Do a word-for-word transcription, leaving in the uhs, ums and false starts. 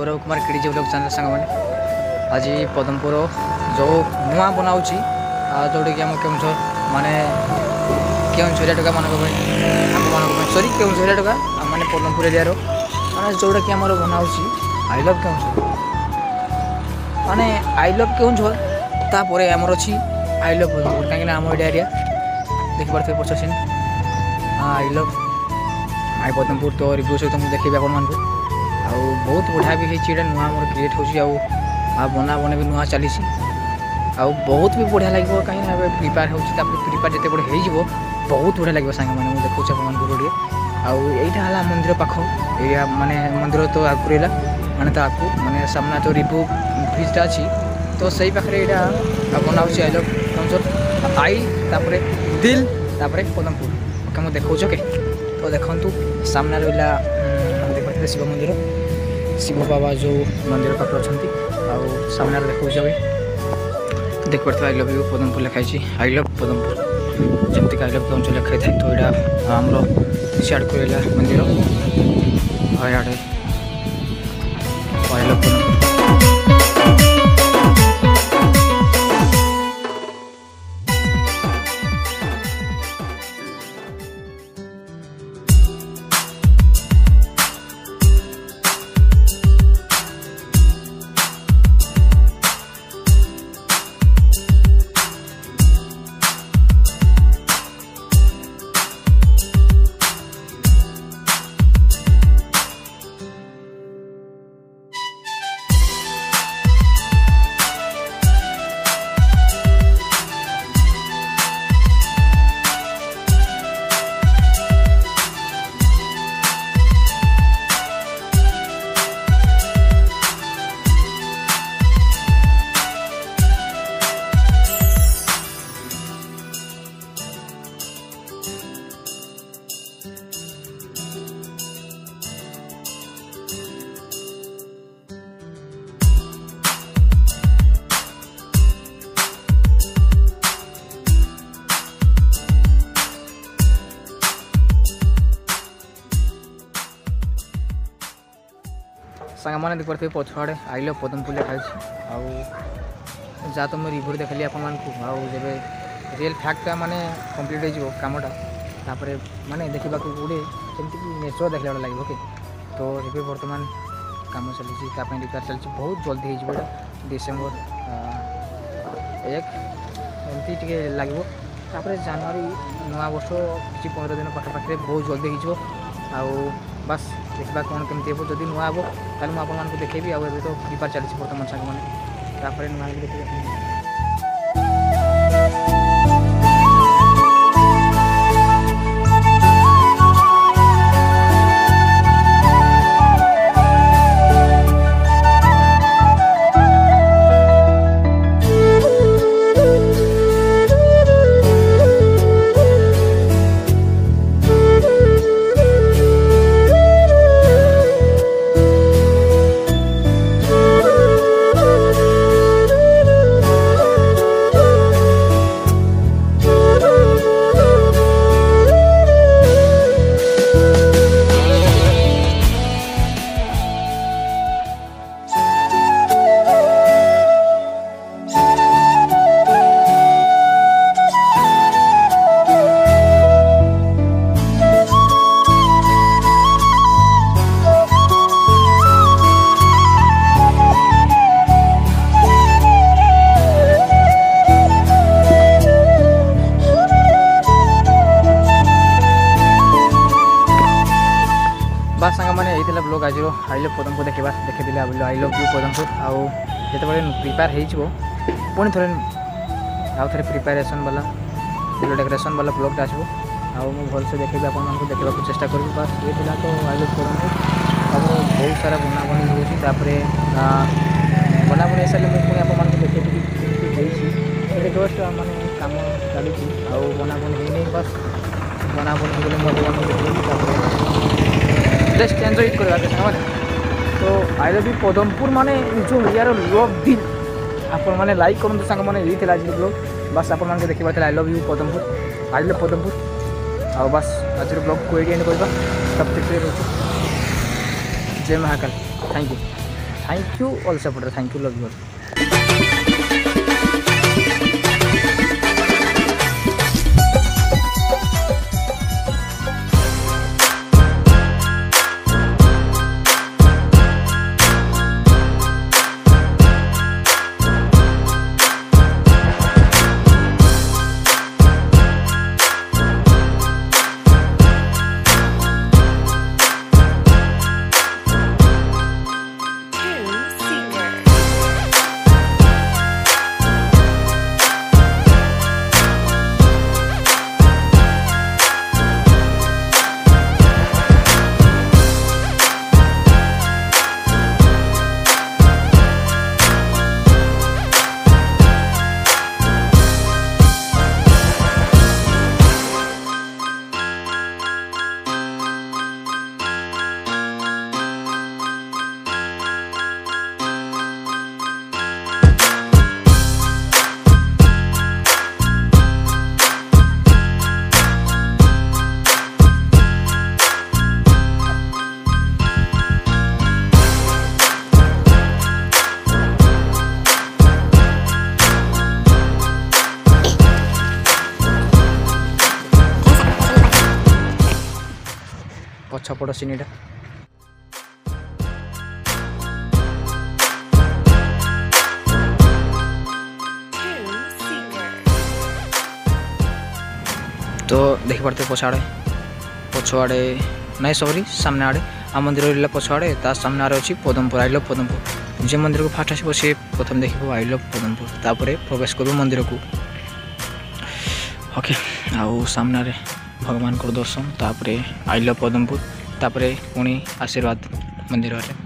गौरव Kumar creative blog channel song मैंने आज पद्मपुर जो नुआ बनाऊँ जोटा कि आम केउझर माने केउझरिया टोका मान सरी केउझरिया टोका माने पद्मपुर एरिया माने जोटा कि आम बनाऊँ आई लव केउझर माने आई लव केउझर तापर आमर अच्छी आई लव पद्मपुर कहीं आम एरिया देखिपे पचास scene I love I Padampur तो रिव्यू सहित मुझे देखी आप बहुत बढ़िया भी होता नुआ मोर क्रिएट हो बना बने भी नुआ चली आउ बहुत भी बढ़िया लगे कहीं प्रिपेयर हो प्रिपेयर जिते बड़े हो बहुत बढ़िया लगे सांग मैंने मुझे देखा आपको आईटा है मंदिर पाख एरिया माने मंदिर तो आगु रहा माने तो आगु माने सामना जो रिव्यू ब्रिजटा अच्छी तो सही पाखे यहाँ बनाऊँ आई लव केउझर आई तापर दिल तापर पद्मपुर ओके मुझे देखा के तो देखु सामने रहा देखते शिव मंदिर शिव बाबा जो मंदिर पाखे अच्छा सामने देखा देख पारे आई लव यू पद्मपुर लिखाई आई लव पद्मपुर जमती आई लव केउझर लिखाई था तो यहाँ आमर सियाड़ को रहा मंदिर इे आई लव पद्मपुर सांग मैंने देख पारे पछुआड़े आई लव पद्मपुर लिखाई जहाँ तो मुझे रिव्यू देखली आप जब रियल फैक्ट माने कंप्लीट हो कमटा तापर माने देखा गोटे जमीक नेचर देखला लगे ओके तो ये बर्तमान कम चली रिपेयर चलती बहुत जल्दी हो डिसेम्बर एक एमती टे लगे जनवरी नुआ वर्ष किसी पंद्रह दिन पाखापाखि बहुत जल्दी हो बस देखा कौन केमती हे जब नुआ हे ताल मुझे आपको देखेबी आउ तो प्रिपेयर चलती बर्तमान सांग मैंने नुआ देखिए बास सांग मैंने यही ब्लॉग आज आई लव पद्मपुर देखा देखी आई लव यू पद्मपुर आउ जो प्रिपेयर हो पुणी थे आउ थे प्रिपेरेसन वाला डेकोरेशन वाला ब्लॉगटा आसो आउ भलसे देखेबी आपको देखा चेष्टा करी बस ये तो आई लव पद्मपुर आम बहुत सारा बना बनी होपर बना बनी सारे मुझे आपको देखेबी जस्ट माने कम चलती आउ बना बनी नहीं बस बना बनी बोले मुझे देखेबी जस्ट एंजॉय करवा सामान तो आई लव यू पद्मपुर माने जो यार लव दिल आपण मैंने लाइक करूँ सांग मैंने यही आज ब्लॉग बस आप देखा I love you Padampur I love Padampur आ बस आज ब्लॉग को एंड करवा तब तक जय Mahakal thank you. Thank you all supporter thank you love you. पछपट सीनीटा तो देख पारते पछाड़े पछुआड़े नहीं सॉरी सामने आड़े आ मंदिर रहा पछुआड़े ता सामने आड़े अच्छी पदमपुर आई लव पदमपुर जे मंदिर को फास्ट आसो सी प्रथम देख आई लव पदमपुर तापर प्रवेश कर मंदिर को ओके आउ सामने भगवान को दर्शन तापर आई लव पदमपुर तापर पुणी आशीर्वाद मंदिर।